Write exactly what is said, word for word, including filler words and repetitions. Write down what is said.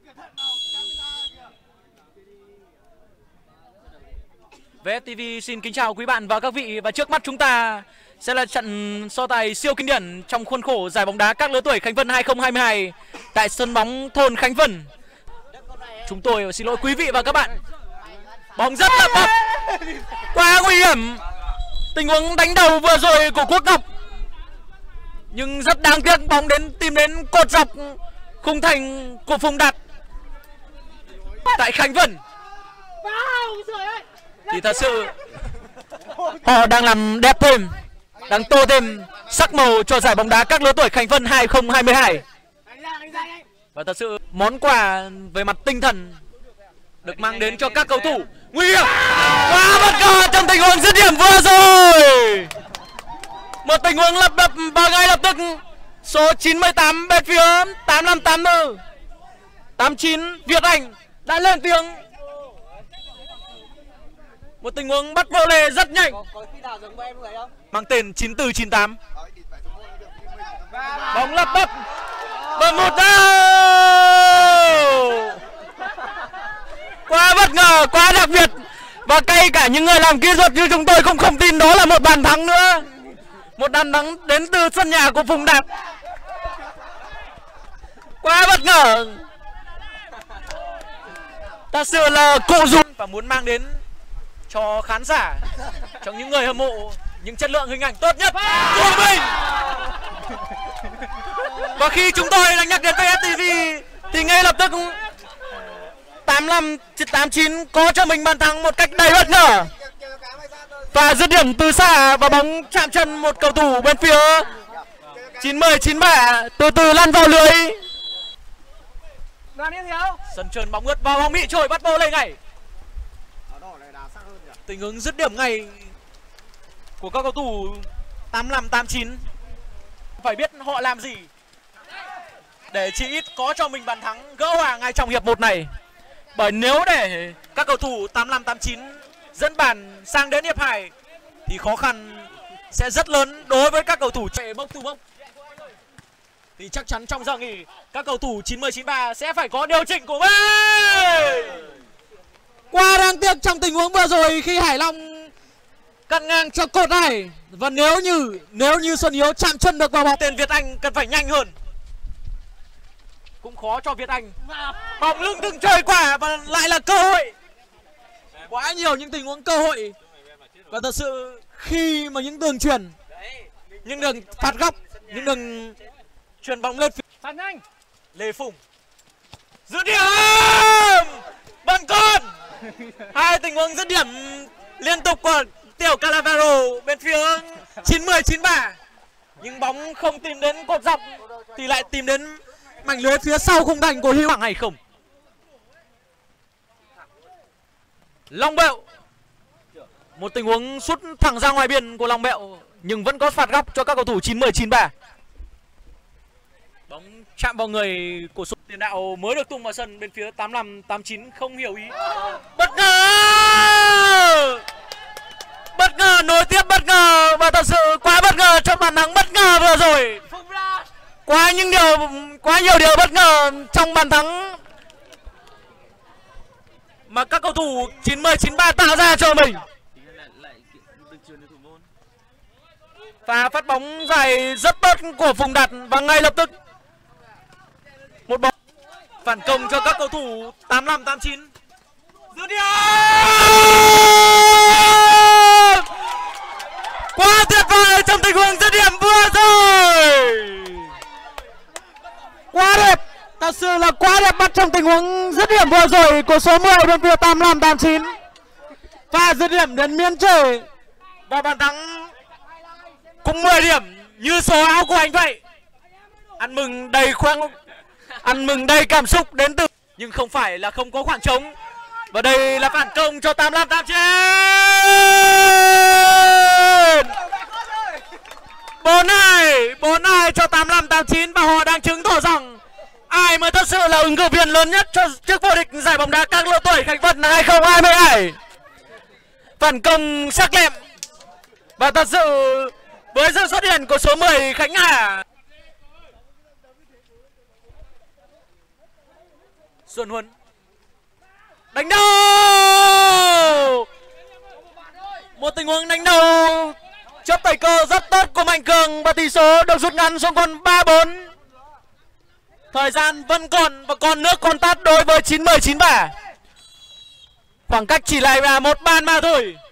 vê ét tê vê xin kính chào quý bạn và các vị, và trước mắt chúng ta sẽ là trận so tài siêu kinh điển trong khuôn khổ giải bóng đá các lứa tuổi Khánh Vân hai không hai hai tại sân bóng thôn Khánh Vân. Chúng tôi xin lỗi quý vị và các bạn. Bóng rất là bập, quá nguy hiểm. Tình huống đánh đầu vừa rồi của Quốc Ngọc, nhưng rất đáng tiếc bóng đến tìm đến cột dọc khung thành của Phùng Đạt tại Khánh Vân. Thì thật sự họ đang làm đẹp thêm, đang tô thêm sắc màu cho giải bóng đá các lứa tuổi Khánh Vân hai không hai hai. Và thật sự món quà về mặt tinh thần được mang đến cho các cầu thủ. Nguy hiểm, quá bất ngờ trong tình huống dứt điểm vừa rồi. Một tình huống lập đập và ngay lập tức số chín mươi tám bên phía tám năm tám tư tám chín Việt Anh đã lên tiếng. Một tình huống bắt vô lề rất nhanh, mang tên chín tư chín tám. Bóng lập bập và một đâu. Quá bất ngờ, quá đặc biệt, và ngay cả những người làm kỹ thuật như chúng tôi cũng không tin đó là một bàn thắng nữa. Một bàn thắng đến từ sân nhà của Phùng Đạt. Quá bất ngờ. Thật sự là cụ dung và muốn mang đến cho khán giả, cho những người hâm mộ, những chất lượng hình ảnh tốt nhất của mình. Và khi chúng tôi đang nhắc đến vê ét tê vê thì ngay lập tức tám năm tám chín có cho mình bàn thắng một cách đầy bất ngờ. Và dứt điểm từ xa và bóng chạm chân một cầu thủ bên phía chín mươi chín ba từ từ lăn vào lưới. Sân trơn bóng ướt vào bóng bị trôi bắt bô lên ngay. Tình huống dứt điểm ngay của các cầu thủ tám năm tám chín. Phải biết họ làm gì để chỉ ít có cho mình bàn thắng gỡ hòa ngay trong hiệp một này. Bởi nếu để các cầu thủ tám năm tám chín dẫn bàn sang đến hiệp hai thì khó khăn sẽ rất lớn đối với các cầu thủ chạy bốc từ bốc. Thì chắc chắn trong giờ nghỉ các cầu thủ chín mươi chín ba sẽ phải có điều chỉnh của mình. Quá đáng tiếc trong tình huống vừa rồi khi Hải Long cắt ngang cho cột này. Và nếu như nếu như Xuân Hiếu chạm chân được vào bóng, tên Việt Anh cần phải nhanh hơn. Cũng khó cho Việt Anh. Bóng lưng từng trời quả và lại là cơ hội. Quá nhiều những tình huống cơ hội. Và thật sự khi mà những đường chuyền, những đường phạt góc, những đường chuyền bóng lên phía phạt nhanh, Lê Phùng dứt điểm bằng con. Hai tình huống dứt điểm liên tục của Tiểu Calavero bên phía chín mươi chín ba. Nhưng bóng không tìm đến cột dọc thì lại tìm đến mảnh lưới phía sau khung thành của Hữu Bằng hay không. Long Bẹo, một tình huống sút thẳng ra ngoài biên của Long Bẹo nhưng vẫn có phạt góc cho các cầu thủ chín mươi chín ba. Bóng chạm vào người của số tiền đạo mới được tung vào sân bên phía tám năm tám chín không hiểu ý. Bất ngờ, bất ngờ nối tiếp bất ngờ, và thật sự quá bất ngờ trong bàn thắng bất ngờ vừa rồi. Quá những điều, quá nhiều điều bất ngờ trong bàn thắng mà các cầu thủ chín mươi chín ba tạo ra cho mình. Và phát bóng dài rất tốt của Phùng Đạt và ngay lập tức một bóng phản công cho các cầu thủ tám năm tám chín. Dứt điểm quá tuyệt vời trong tình huống dứt điểm vừa rồi. Quá đẹp, thật sự là quá đẹp mắt trong tình huống dứt điểm vừa rồi của số mười bên phía tám năm tám chín. Và dứt điểm đến miên trời và bàn thắng cũng mười điểm như số áo của anh vậy. Ăn mừng đầy khoang, ăn mừng đầy cảm xúc đến từ, nhưng không phải là không có khoảng trống. Và đây là phản công cho tám năm tám chín. bốn hai, bốn hai cho tám năm tám chín, và họ đang chứng tỏ rằng ai mới thật sự là ứng cử viên lớn nhất cho chức vô địch giải bóng đá các lứa tuổi Khánh Vân hai không hai hai. Phản công sắc lẹm và thật sự với sự xuất hiện của số mười Khánh Hà. Xuân Huấn đánh đầu, một tình huống đánh đầu chớp thời cơ rất tốt của Mạnh Cường và tỷ số được rút ngắn xuống còn ba bốn. Thời gian vẫn còn và còn nước còn tắt đối với chín mươi chín bả. Khoảng cách chỉ lại là một bàn mà thôi.